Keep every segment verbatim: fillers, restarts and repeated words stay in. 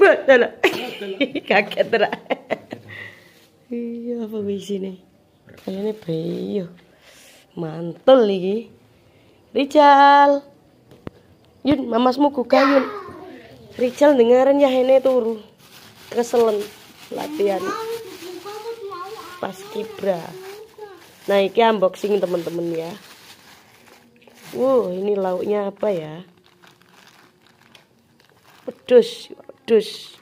Waduh. Kaget ra. Iya apa isine? Kayane bayi yo. Mantul iki. Rijal. Yun, mamasmu gugah Yun. Rijal dengerin ya ini turu. Keselen latihan. Pas kibra. Nah, ini unboxing teman-teman ya. Wow, ini lauknya apa ya? Pedus, pedus.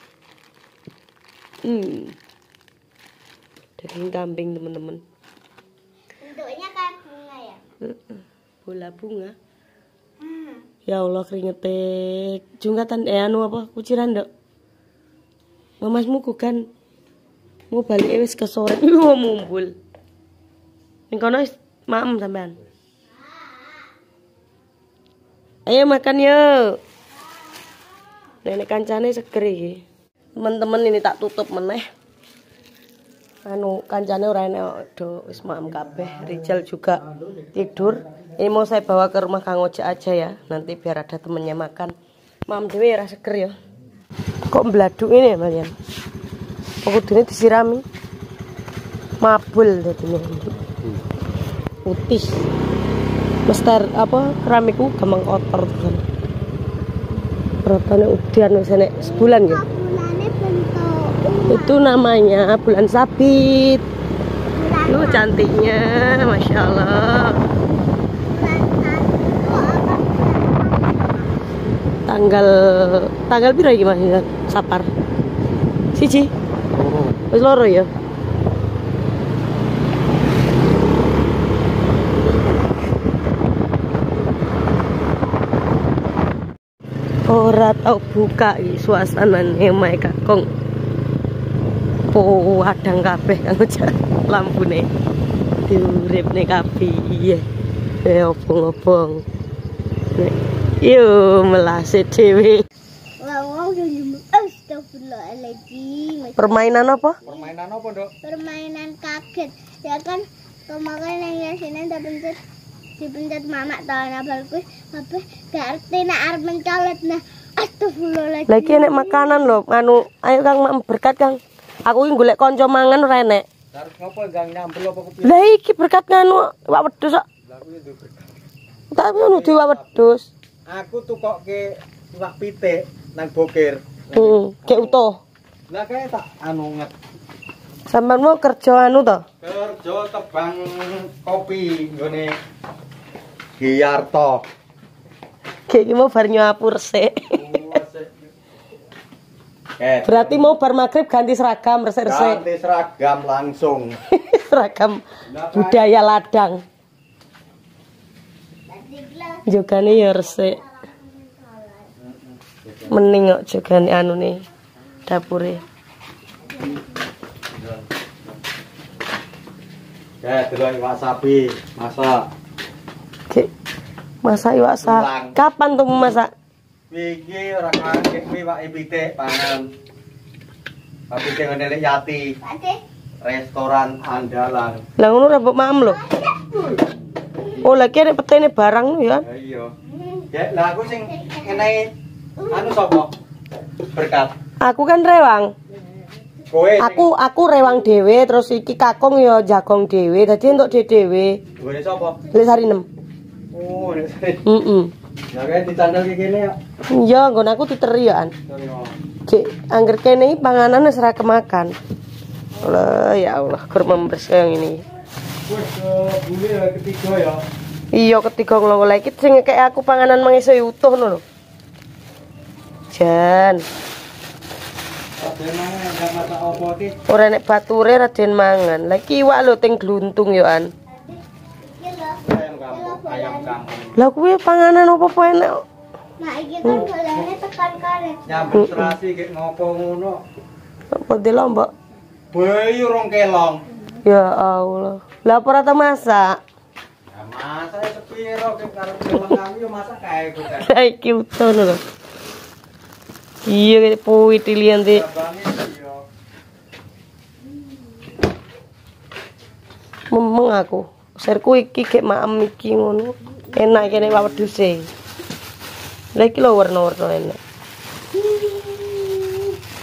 Hmm. Daging kambing teman-teman. Bentuknya kayak bunga ya? Bola bunga. Hmm. Ya Allah keringetek. Jungkatan eh anu apa? Kuciran ndok. Mamasmu kan mau balik wis ke sore mau mumbul. Ning kono wis maem sampean. Ayo makan yuk. Nenek kancane seger iki. Teman-teman ini tak tutup meneh. Anu kancane ora enek do wis maem kabeh. Rijal juga tidur. Ini mau saya bawa ke rumah Kang Ojek aja ya. Nanti biar ada temennya makan. Maem dhewe ora seger ya. Kok bladuk ini ya kalian? Aku dene disirami. Mabul dadine. Putih. Mester apa keramiku gampang kotor kan. Berapane udian wis enek sebulan ya. Bulannya bentuk. Itu namanya bulan sabit. Lu cantiknya, masya Allah. Tanggal tanggal piro iki Mas Sapar? Siji. Wis loro ya. Ora tau buka iki suasanane mae kakong. Po adang kabeh kang lampune. Diuripne kabeh iya. Eh obong-obong. Yo melase dhewe. Wow, astagfirullahaladzim. Permainan apa? Permainan apa, Dok? Permainan kaget. Ya kan kemarin yang sini dipencet dipencet mama tahun abalku apa gak arti nak arep mencolot nah astagfirullahaladzim. Lagi enek makanan lho, anu ayo Kang mak berkat Kang. Aku iki golek kanca mangan ora enek. Harus ngopo gang nyambel apa kepiye? Lah iki berkat nganu iwak wedhus kok. Lah kuwi nduk berkat. Tapi ono iwak wedhus. Aku tukokke iwak pitik nang bokir. Heeh, kek utuh. Lah kae tak anu nget. Sampeyan mau kerja anu to? Kerja tebang kopi nggone Giarto. Kek iki mau bar nyapur sik. Berarti mau bar magrib ganti seragam resik-resik. Ganti seragam langsung. Seragam budaya ladang. Jogane ya resik. Mending kok jogane anune dapure. Ya, delok iwak sapi, masak. Ki masak iwak sa. Kapan tuh masak? Iki ora kakek kuwi iwak pitik pangan. Pak pitik ngene Yati. Restoran andalan. Lah ngono ra mbok maem lho. Oh, lagi nek petene barang ya. Iya. Ya, lah aku sing ngenehi anu sapa? Berkat. Aku kan rewang. Kowe Aku aku rewang dhewe terus iki kakung ya jagong dhewe. Dadi entuk dhewe. Kowe sapa? Lek sari enam. Oh, nek sare. Heeh. Lah kae dicandel iki kene ya. Iya, nggon aku diteri ya, An. Cek angger kene iki panganan wis ra kemakan. Allah ya Allah, gur members yang ini. Wes bule ketiga ya. Iya ketiga ngono iki sing kayak aku panganan mangiso utuh ngono lho. Jan. Raden mangan enggak masak apa iki? Ora nek bature Raden mangan. Lah iki iwak lho ting gluntung yo An. Ayam kampung, ayam kampung. Lah kuwi panganan opo-opo enek. Nah iki kan golane tekan karet. Nyambut terasi kek ngopo ngono. Apa di Lombok? Bayu rong kelong. Ya Allah. Lah apa ora masak? Ya masak sepiro kek karo kelong kami yo masak kae kok. Lah iki utuh lho. Iya kayak puwi tilian di. Memeng aku. Serku iki kayak maem iki ngono. Enak kene iwak wedhuse. Lah iki lho warna-warna enak.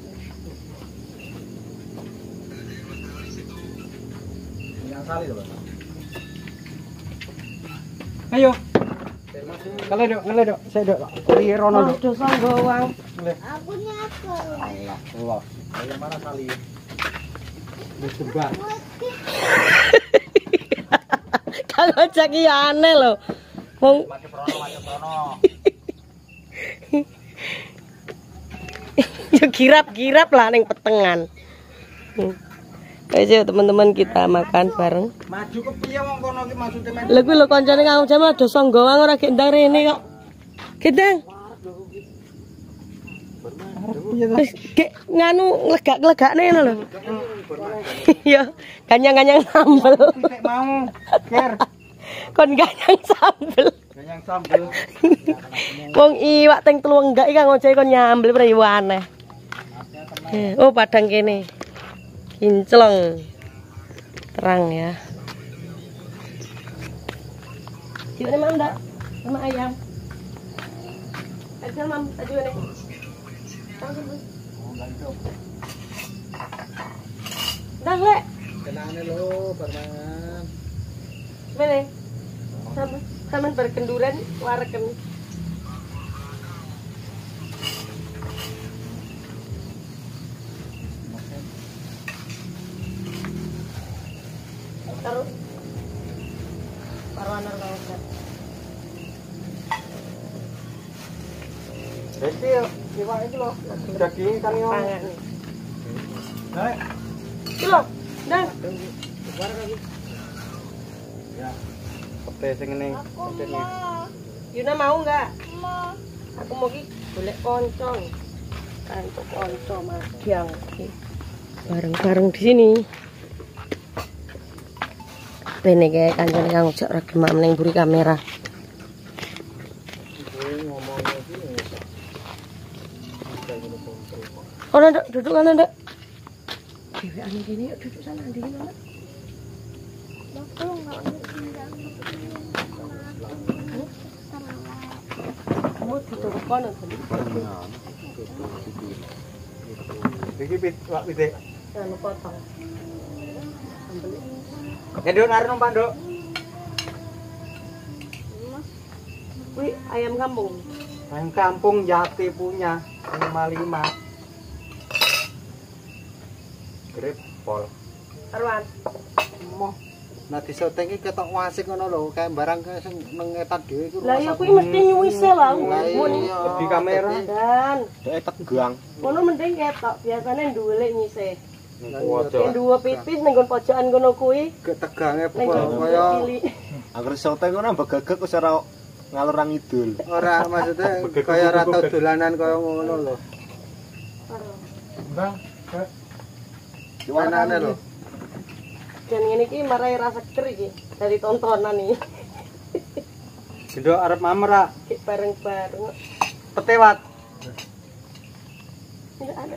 Yang sali lho, Pak. Ayo. Kalau dok, kalau dok, saya dok. Ri rono dok. Aduh sanggowang. Aku nyakal. Allah, Allah. Ayo mana sali? Wis tebak. Kang ojek iki aneh lho. Wong Pakai prono, pakai prono. yo girap-girap lah ning petengan. Hmm. Ayo teman-teman kita makan bareng. Maju ke piye wong kono ki maksude men. Lha kuwi lho kancane Kang Ojek mah do sanggowang ora gek ndang rene kok. Gedang. Wis gek nganu legak-legakne ngono lho. Yo, ganyang-ganyang sambel. Nek mau, ker. Kon ganyang sambel. Ganyang sambel. Wong iwak teng telu enggak iki Kang Ojek kon nyambel priwe aneh. Oh, padang kene. Kinclong. Terang ya. Gimana Mam, Ndak? Sama ayam. Aja Mam, aja nih. Dah, Lek. Kenane lho, barengan. Mana? Sama sama berkenduran wareken. Taruh. Taruh anar Kang Ojek. Iki iwak iki lho, daging kan yo. Pangan. Nek, Iki lho, Ndang. ya. Pete sing ning pentene. Yuna mau enggak? Mau. Aku mau ki golek konco. Kantuk konco magang iki. Bareng-bareng di sini. Rene kayak kancane Kang Ojek ora gemam ning mburi kamera. Oh, Nduk, duduk kana, Nduk. Dewean gini yuk duduk sana di mana? Aku enggak Kamu duduk kono tadi. Iki pit, wak pite. Jangan potong. Sambel. Ya Nduk, arep numpak Nduk. Wih, ayam kampung. Ayam kampung Jati punya lima lima. Grip pol. Arwan. Moh. Nah disoteng iki ketok wasik ngono lho, kayak barang sing nang etan dhewe iku. Lah ya kuwi mesti nyuwise lah mun di kamera. dan Dek tegang. ngono mending ketok, biasane nduwelek nyisih. Kuwi Yen duwe pipis ning nggon pojokan kono kuwi. ketegange Ning nggon kaya cilik. Angger soteng ngono begegek wis ora ngalor ngidul. ora maksudnya kaya rata dolanan kaya ngono lho. Bang, gimana lho? Dan ngene iki marai rasa seger iki dari tontonan iki. Gendok arep mamra, Ki bareng-bareng. petewat. Tidak ada.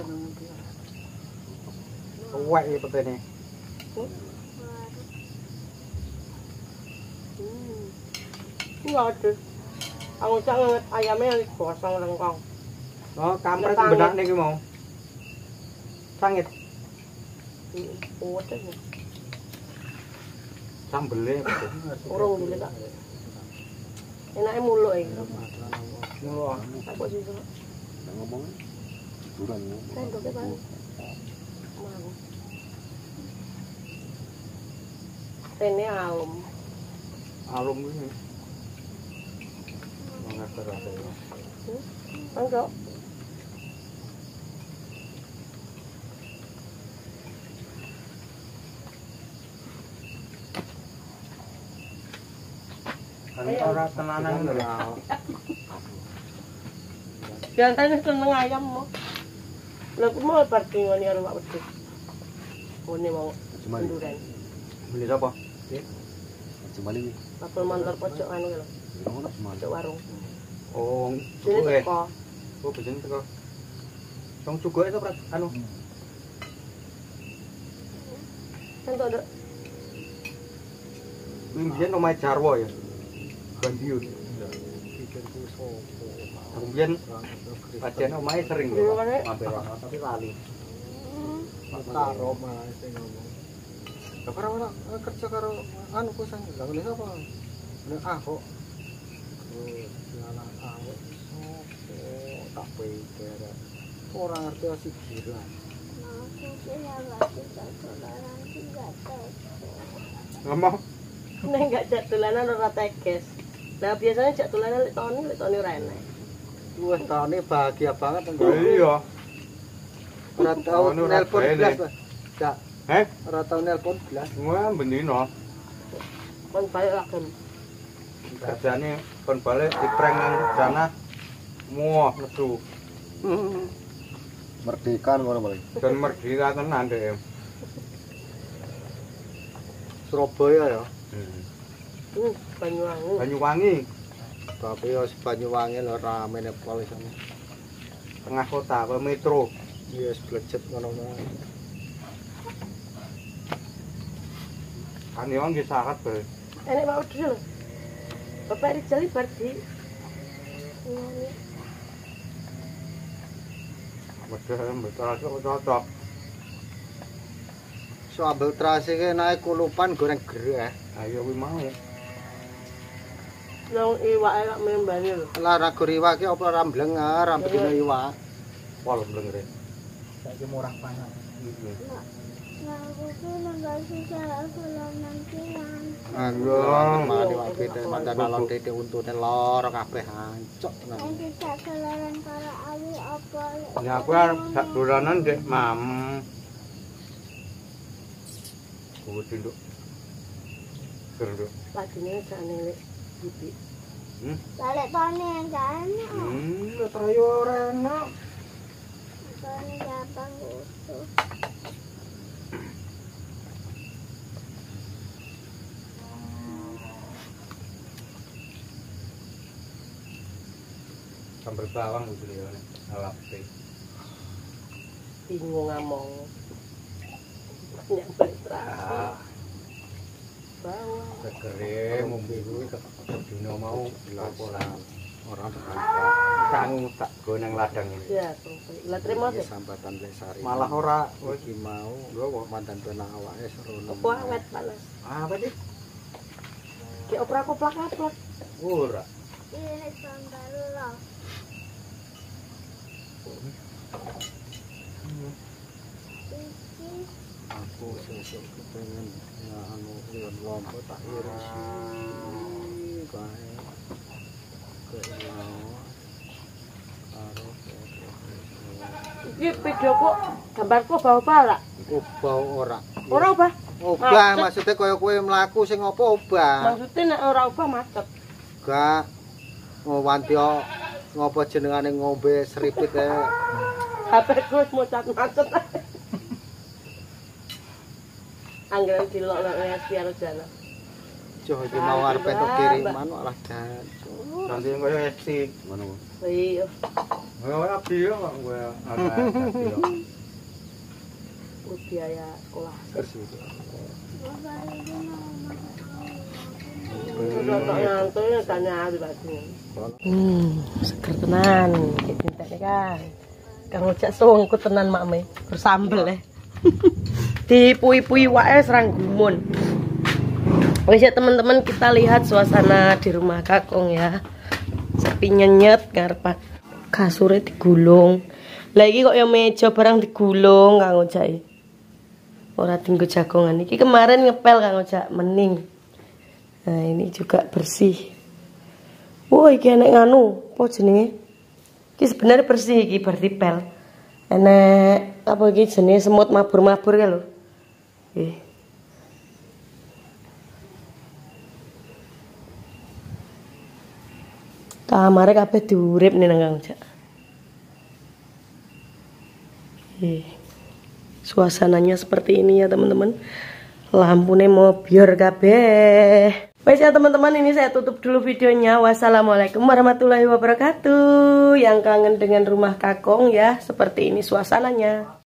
Wek iki petene. Hmm. Enggak ada. Aku cak nget ayamnya gosong lengkong. Oh, kampret benak niki mau. Sangit. Kuwat aja. Sambele. Urung dulu tak. Enake muluk iki. Ngono. Apa sih kok? Ngomong hiburan. Sendoke Pak. Mau. Rene alum. Alum iki. Mengatur ate. Enggak. Kan ora tenanan lho. Biasanya seneng ayam mau. Lah aku mau party ngene karo Pak Wedhus. Ngene mau kenduran. Beli sapa? Cuma ini. Apel montor pojok anu lho. Ngono cuma. Pojok warung. Oh, Sini cukup ya? teko. Oh, bejene teko. Wong cukup itu Prat, anu. Entuk, Dok. Kuwi mbiyen omahe Jarwo ya. Bandiun. Mbiyen pajen omahe sering Dulu lho. mana? Mampir wae tapi lali. Karo malah sing ngomong. Kapan ora kerja karo anu kosan lha ngene sapa? Nek ah kok. Oh, nyala awak sopo tak pikir. Ora ngerti asik jiran. Aku sih ngerti dolanan sih gak tahu. Ngomong. Nek gak jak dolanan ora teges. Nah biasanya jak dolanan lek Tony, lek Tony ora enak. Wah, tahunnya bahagia banget kan. Iya. Ora tau Oh, ini ora nelpon bae, blas. Nek. Cak, Heh, ora tau nelpon blas. semua bendino. Kon balik lagi. Kerjane kon balik di prank nang sana. Muah nesu. Merdeka ngono paling. Dan merdeka tenan deh. Surabaya ya. Hmm. Hmm, Banyuwangi. Banyuwangi, Tapi ya Banyuwangi lho rame nek polisane. tengah kota apa metro. Iya, splejet ngono wae. Kan yo nggih sakat bae. Enek mau dulu. Bapak Rizal berarti. Medhe betul kok cocok. Sambel terasi ki naik kulupan goreng gereh. Ayo kuwi mau. Nang iwake kok membani lho. Lah rago riwak ki apa ora mblenger, rampe dino iwak. Pol blengre. Saiki murah panas. Nah, aku tuh nggak susah dolanan kian. Anggo mari wae beda mantan alon titik untune lor kabeh hancuk. Yang bisa dolanan karo awi apa? Ya aku arep sak dolanan Dek Mam. Kuwi tinduk. Gernduk. Lagine sakne lek bibit. Hmm. Balik Tony yang gak enak. Hmm, terus ora enak. Tony gampang utuh. Sambel bawang kuwi ya alape. Bingung ngomong. Nyambel terasi. Ah, Bawang. segere ngombe kuwi dino mau apa ora Ora kang tak go nang ladang ini. Ya, sampai. Lah terima iki kasih. sambatan Lesari. Malah ora iki mau mantan penang awake serono. Apa awet panas. apa sih? Ki oprak oplak oplak. Ora. Ini sambal loh. Iki Aku sesuk kepengen ya anu liyon lompo tak irisi kae. Kaya karo Iki videoku gambarku bau pala. obah ora. Ora obah. Obah maksudnya kaya kowe mlaku sing apa obah? Maksudnya nek ora obah macet. Gak oh wantio ngopo jenengane ngombe seripit e. H P ku wis mucat macet. Anggaran dilok nang S P karo jana. Joh iki mau arep entuk kiriman malah dan. Nanti kaya esti ngono. Iya. Ora abi yo kok kowe ana abi yo. Biaya sekolah. bapak itu mau Ngantuknya tanya habis pasti. Hmm, seger tenan, kayak cinta kan. Kang ojek songkut tenan makme, bersambel ya. Dipui-pui wae serang gumun. Wis ya teman-teman, kita lihat suasana di rumah Kakong ya. Sepi nyenyet ngarepan kasure digulung. Lagi kok ya meja barang digulung Kang ojek. Ora tinggo jagongan iki kemarin ngepel Kang ojek mening. Nah, ini juga bersih. Wah, iki enek nganu, apa jenenge? Iki sebenarnya bersih iki berarti pel. Enek apa iki jenenge semut mabur-mabur ya lho. Nggih. Kamare kabeh diurip nih nang Kang ojek. Nggih. Suasananya seperti ini ya teman-teman. Lampunya mau biar kabeh. Baik ya teman-teman, ini saya tutup dulu videonya. Wassalamualaikum warahmatullahi wabarakatuh. Yang kangen dengan rumah Kakong ya, seperti ini suasananya.